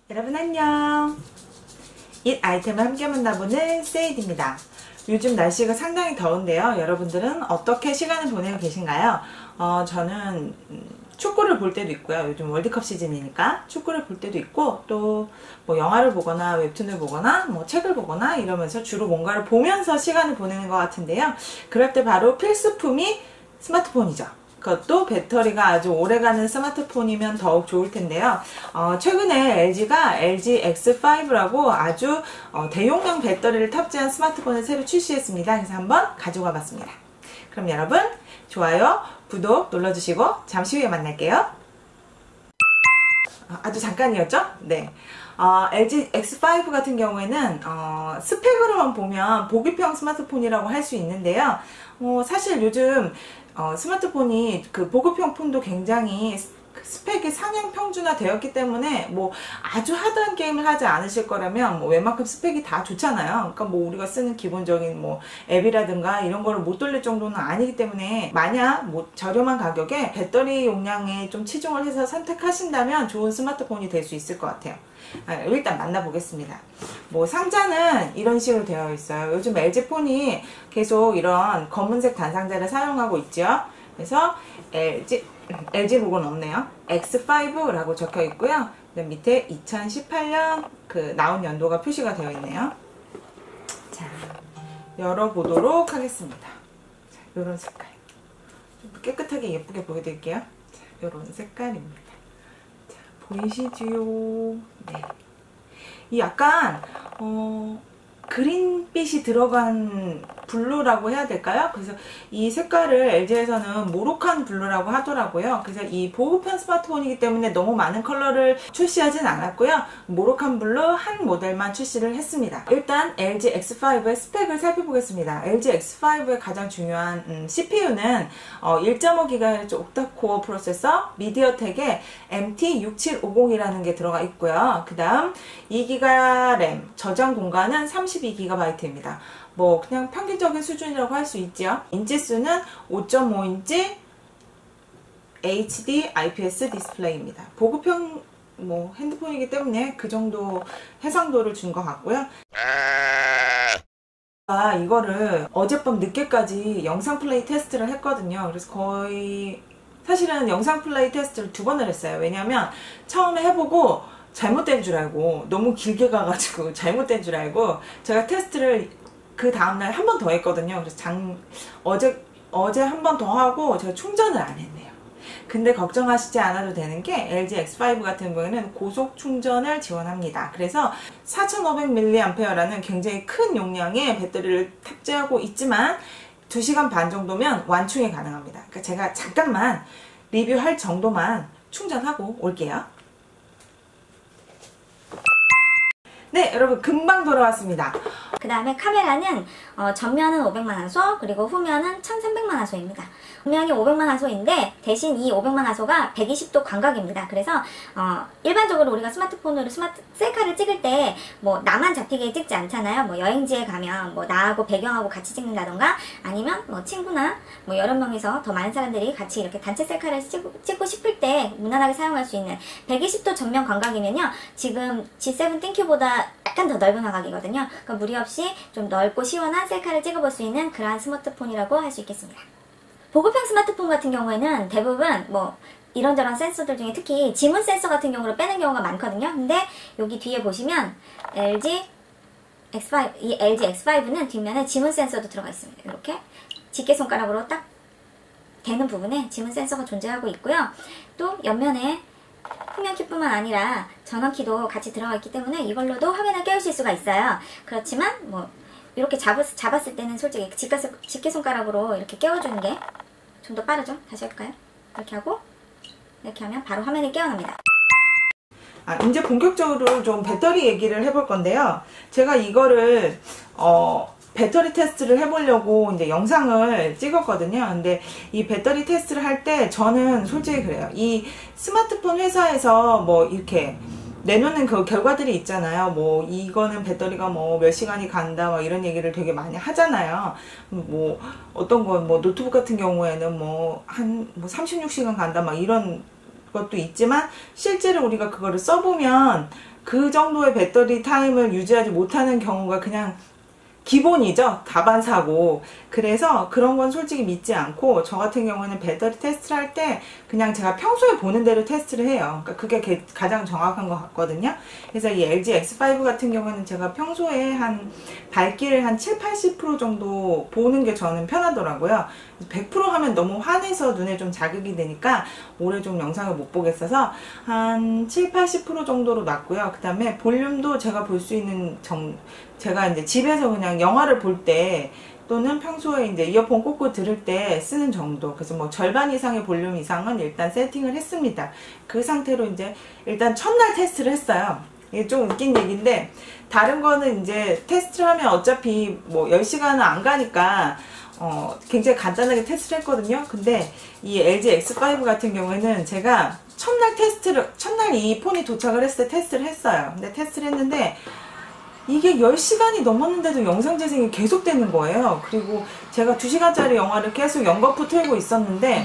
여러분 안녕. 잇 아이템을 함께 만나보는 세이드입니다. 요즘 날씨가 상당히 더운데요. 여러분들은 어떻게 시간을 보내고 계신가요? 저는 축구를 볼 때도 있고요. 요즘 월드컵 시즌이니까 축구를 볼 때도 있고, 또 뭐 영화를 보거나 웹툰을 보거나 뭐 책을 보거나 이러면서 주로 뭔가를 보면서 시간을 보내는 것 같은데요. 그럴 때 바로 필수품이 스마트폰이죠. 그것도 배터리가 아주 오래가는 스마트폰이면 더욱 좋을 텐데요. 최근에 LG가 LG X5라고 아주 대용량 배터리를 탑재한 스마트폰을 새로 출시했습니다. 그래서 한번 가져가 봤습니다. 그럼 여러분 좋아요, 구독 눌러주시고 잠시 후에 만날게요. 아주 잠깐이었죠? 네. LG X5 같은 경우에는 스펙으로만 보면 보급형 스마트폰이라고 할 수 있는데요. 사실 요즘 스마트폰이 그 보급형 폰도 굉장히 스펙이 상향 평준화 되었기 때문에 뭐 아주 하드한 게임을 하지 않으실 거라면 뭐 웬만큼 스펙이 다 좋잖아요. 그러니까 뭐 우리가 쓰는 기본적인 뭐 앱이라든가 이런 거를 못 돌릴 정도는 아니기 때문에, 만약 뭐 저렴한 가격에 배터리 용량에 좀 치중을 해서 선택하신다면 좋은 스마트폰이 될 수 있을 것 같아요. 일단 만나보겠습니다. 뭐 상자는 이런 식으로 되어 있어요. 요즘 LG 폰이 계속 이런 검은색 단상자를 사용하고 있죠. 그래서 LG 로고는 없네요. X5라고 적혀 있고요. 밑에 2018년 그 나온 연도가 표시가 되어 있네요. 자, 열어보도록 하겠습니다. 자, 요런 색깔. 좀 깨끗하게 예쁘게 보여드릴게요. 자, 요런 색깔입니다. 자, 보이시지요? 네. 이 약간, 그린빛이 들어간 블루라고 해야 될까요? 그래서 이 색깔을 LG에서는 모로칸 블루라고 하더라고요. 그래서 이 보급형 스마트폰이기 때문에 너무 많은 컬러를 출시하진 않았고요. 모로칸 블루 한 모델만 출시를 했습니다. 일단 LG X5의 스펙을 살펴보겠습니다. LG X5의 가장 중요한 CPU는 1.5GHz 옥타코어 프로세서 미디어텍의 MT6750이라는 게 들어가 있고요. 그 다음 2GB 램, 저장 공간은 32GB입니다. 뭐 그냥 평균적인 수준이라고 할 수 있죠. 인치수는 5.5인치 HD IPS 디스플레이입니다. 보급형 뭐 핸드폰이기 때문에 그 정도 해상도를 준 것 같고요. 이거를 어젯밤 늦게까지 영상 플레이 테스트를 했거든요. 그래서 거의 사실은 영상 플레이 테스트를 2번을 했어요. 왜냐면 처음에 해보고 잘못된 줄 알고, 너무 길게 가가지고 잘못된 줄 알고 제가 테스트를 그 다음날 한 번 더 했거든요. 그래서 어제 한 번 더 하고 제가 충전을 안 했네요. 근데 걱정하시지 않아도 되는 게 LG X5 같은 경우에는 고속 충전을 지원합니다. 그래서 4500mAh라는 굉장히 큰 용량의 배터리를 탑재하고 있지만 2시간 반 정도면 완충이 가능합니다. 그러니까 제가 잠깐만 리뷰할 정도만 충전하고 올게요. 네, 여러분 금방 돌아왔습니다. 그 다음에 카메라는 전면은 500만화소, 그리고 후면은 1300만화소입니다. 분명히 500만화소인데 대신 이 500만화소가 120도 광각입니다. 그래서 일반적으로 우리가 스마트폰으로 셀카를 찍을 때 뭐 나만 잡히게 찍지 않잖아요. 뭐 여행지에 가면 뭐 나하고 배경하고 같이 찍는다던가, 아니면 뭐 친구나 뭐 여러 명이서 더 많은 사람들이 같이 이렇게 단체 셀카를 찍고 싶을 때 무난하게 사용할 수 있는 120도 전면 광각이면요, 지금 G7 띵큐보다 약간 더 넓은 광각이거든요. 그러니까 무리 없이 좀 넓고 시원한 셀카를 찍어볼 수 있는 그러한 스마트폰이라고 할 수 있겠습니다. 보급형 스마트폰 같은 경우에는 대부분 뭐 이런저런 센서들 중에 특히 지문 센서 같은 경우로 빼는 경우가 많거든요. 근데 여기 뒤에 보시면 LG X5는 뒷면에 지문 센서도 들어가 있습니다. 이렇게 집게손가락으로 딱 대는 부분에 지문 센서가 존재하고 있고요. 또 옆면에 후면키뿐만 아니라 전원키도 같이 들어가 있기 때문에 이걸로도 화면을 깨우실 수가 있어요. 그렇지만 뭐 이렇게 잡았을 때는 솔직히 집게손가락으로 이렇게 깨워주는 게 좀 더 빠르죠? 다시 할까요? 이렇게 하고 이렇게 하면 바로 화면이 깨어납니다. 이제 본격적으로 좀 배터리 얘기를 해볼 건데요. 제가 이거를 배터리 테스트를 해보려고 이제 영상을 찍었거든요. 근데 이 배터리 테스트를 할 때 저는 솔직히 그래요. 이 스마트폰 회사에서 뭐 이렇게 내놓는 그 결과들이 있잖아요. 뭐 이거는 배터리가 뭐 몇 시간이 간다 뭐 이런 얘기를 되게 많이 하잖아요. 뭐 어떤 건 뭐 노트북 같은 경우에는 뭐 한 36시간 간다 막 이런 것도 있지만, 실제로 우리가 그거를 써보면 그 정도의 배터리 타임을 유지하지 못하는 경우가 그냥 기본이죠. 다반사고. 그래서 그런 건 솔직히 믿지 않고, 저 같은 경우는 배터리 테스트를 할 때 그냥 제가 평소에 보는 대로 테스트를 해요. 그러니까 그게 가장 정확한 것 같거든요. 그래서 이 LG X5 같은 경우는 제가 평소에 한 밝기를 한 7, 80% 정도 보는 게 저는 편하더라고요. 100% 하면 너무 환해서 눈에 좀 자극이 되니까 오래 좀 영상을 못 보겠어서 한 7, 80% 정도로 놨고요. 그 다음에 볼륨도 제가 볼 수 있는 제가 이제 집에서 그냥 영화를 볼 때 또는 평소에 이제 이어폰 꽂고 들을 때 쓰는 정도. 그래서 뭐 절반 이상의 볼륨 이상은 일단 세팅을 했습니다. 그 상태로 이제 일단 첫날 테스트를 했어요. 이게 좀 웃긴 얘기인데, 다른 거는 이제 테스트를 하면 어차피 뭐 10시간은 안 가니까 굉장히 간단하게 테스트를 했거든요. 근데 이 LG X5 같은 경우에는 제가 첫날 이 폰이 도착을 했을 때 테스트를 했어요. 근데 테스트를 했는데 이게 10시간이 넘었는데도 영상 재생이 계속 되는 거예요. 그리고 제가 2시간짜리 영화를 계속 연거푸 틀고 있었는데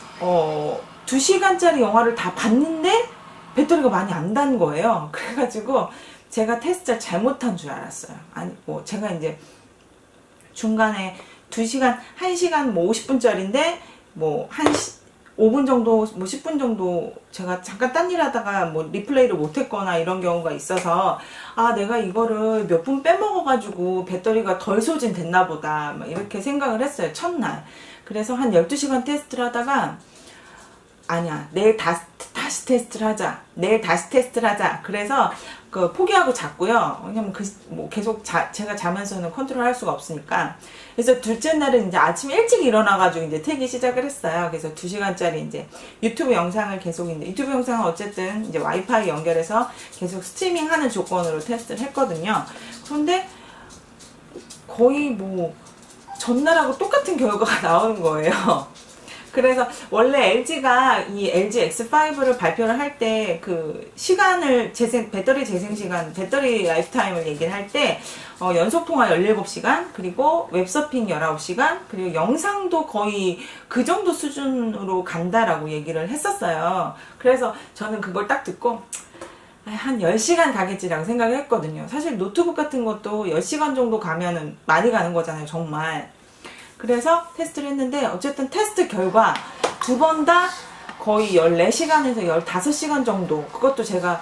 2시간짜리 영화를 다 봤는데 배터리가 많이 안 단 거예요. 그래가지고 제가 테스트를 잘못한 줄 알았어요. 아니 뭐 제가 이제 중간에 2시간, 1시간 뭐 50분짜리인데 뭐 5분 정도, 뭐 10분 정도 제가 잠깐 딴 일 하다가 뭐 리플레이를 못했거나 이런 경우가 있어서, 아, 내가 이거를 몇 분 빼먹어가지고 배터리가 덜 소진됐나 보다, 막 이렇게 생각을 했어요, 첫날. 그래서 한 12시간 테스트를 하다가, 아니야, 내일 다시 테스트를 하자. 내일 다시 테스트를 하자. 그래서 포기하고 잤고요. 왜냐면 뭐 계속 제가 자면서는 컨트롤 할 수가 없으니까. 그래서 둘째 날은 이제 아침에 일찍 일어나가지고 이제 태기 시작을 했어요. 그래서 2시간짜리 이제 유튜브 영상을 계속 유튜브 영상은 어쨌든 이제 와이파이 연결해서 계속 스트리밍 하는 조건으로 테스트를 했거든요. 그런데 거의 뭐 전날하고 똑같은 결과가 나오는 거예요. 그래서 원래 LG가 이 LG X5를 발표를 할 때 그 시간을 배터리 재생 시간, 배터리 라이프타임을 얘기를 할 때 연속 통화 17시간, 그리고 웹서핑 19시간, 그리고 영상도 거의 그 정도 수준으로 간다라고 얘기를 했었어요. 그래서 저는 그걸 딱 듣고 한 10시간 가겠지라고 생각을 했거든요. 사실 노트북 같은 것도 10시간 정도 가면은 많이 가는 거잖아요, 정말. 그래서 테스트를 했는데 어쨌든 테스트 결과 두 번 다 거의 14시간에서 15시간 정도, 그것도 제가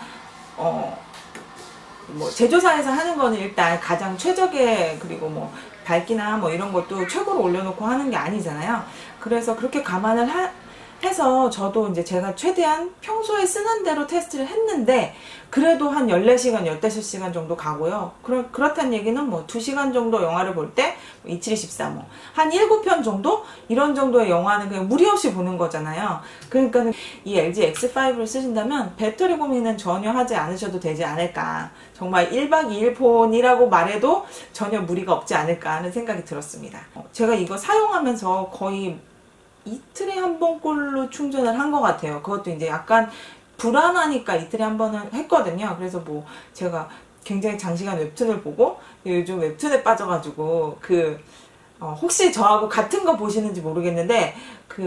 뭐 제조사에서 하는 거는 일단 가장 최적의, 그리고 뭐 밝기나 뭐 이런 것도 최고로 올려놓고 하는 게 아니잖아요. 그래서 그렇게 감안을 해서 저도 이제 제가 최대한 평소에 쓰는 대로 테스트를 했는데 그래도 한 14시간, 15시간 정도 가고요. 그렇다는 얘기는 뭐 2시간 정도 영화를 볼 때 2724, 뭐 한 7편 정도? 이런 정도의 영화는 그냥 무리 없이 보는 거잖아요. 그러니까 이 LG X5를 쓰신다면 배터리 고민은 전혀 하지 않으셔도 되지 않을까. 정말 1박 2일 폰이라고 말해도 전혀 무리가 없지 않을까 하는 생각이 들었습니다. 제가 이거 사용하면서 거의 이틀에 한 번꼴로 충전을 한 것 같아요. 그것도 이제 약간 불안하니까 이틀에 한 번은 했거든요. 그래서 뭐 제가 굉장히 장시간 웹툰을 보고, 요즘 웹툰에 빠져가지고 혹시 저하고 같은 거 보시는지 모르겠는데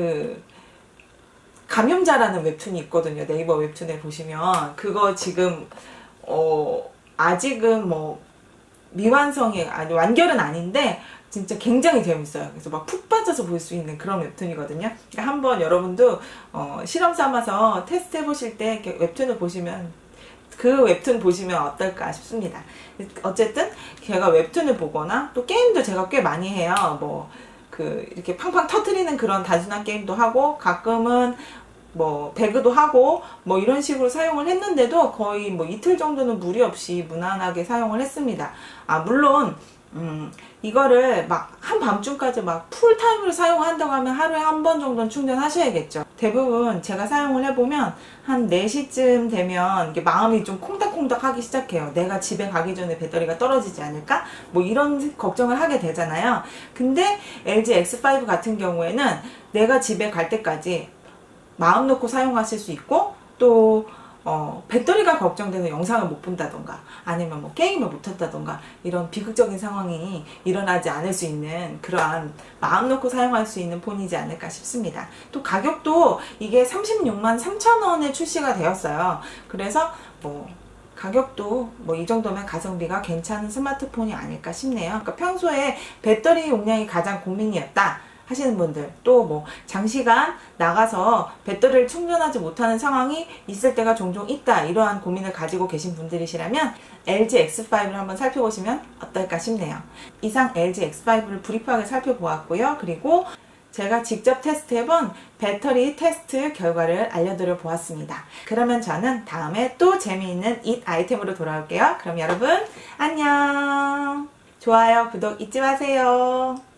감염자라는 웹툰이 있거든요. 네이버 웹툰에 보시면 그거 지금 아직은 뭐 미완성이 아니 완결은 아닌데 진짜 굉장히 재밌어요. 그래서 막 푹 빠져서 볼 수 있는 그런 웹툰이거든요. 그러니까 한번 여러분도 실험 삼아서 테스트 해보실 때 이렇게 웹툰을 보시면, 그 웹툰 보시면 어떨까 싶습니다. 어쨌든 제가 웹툰을 보거나 또 게임도 제가 꽤 많이 해요. 뭐 이렇게 팡팡 터트리는 그런 단순한 게임도 하고, 가끔은 뭐 배그도 하고 뭐 이런 식으로 사용을 했는데도 거의 뭐 이틀 정도는 무리 없이 무난하게 사용을 했습니다. 물론 이거를 막 한밤중까지 막 풀타임으로 사용한다고 하면 하루에 한 번 정도는 충전하셔야겠죠. 대부분 제가 사용을 해보면 한 4시쯤 되면 이게 마음이 좀 콩닥콩닥 하기 시작해요. 내가 집에 가기 전에 배터리가 떨어지지 않을까? 뭐 이런 걱정을 하게 되잖아요. 근데 LG X5 같은 경우에는 내가 집에 갈 때까지 마음 놓고 사용하실 수 있고, 또 배터리가 걱정돼서 영상을 못 본다던가 아니면 뭐 게임을 못 한다던가 이런 비극적인 상황이 일어나지 않을 수 있는 그러한 마음 놓고 사용할 수 있는 폰이지 않을까 싶습니다. 또 가격도 이게 36만 3천 원에 출시가 되었어요. 그래서 뭐 가격도 뭐 이 정도면 가성비가 괜찮은 스마트폰이 아닐까 싶네요. 그러니까 평소에 배터리 용량이 가장 고민이었다 하시는 분들, 또 뭐 장시간 나가서 배터리를 충전하지 못하는 상황이 있을 때가 종종 있다, 이러한 고민을 가지고 계신 분들이시라면 LG X5를 한번 살펴보시면 어떨까 싶네요. 이상 LG X5를 브리프하게 살펴보았고요. 그리고 제가 직접 테스트해본 배터리 테스트 결과를 알려드려 보았습니다. 그러면 저는 다음에 또 재미있는 잇 아이템으로 돌아올게요. 그럼 여러분 안녕. 좋아요, 구독 잊지 마세요.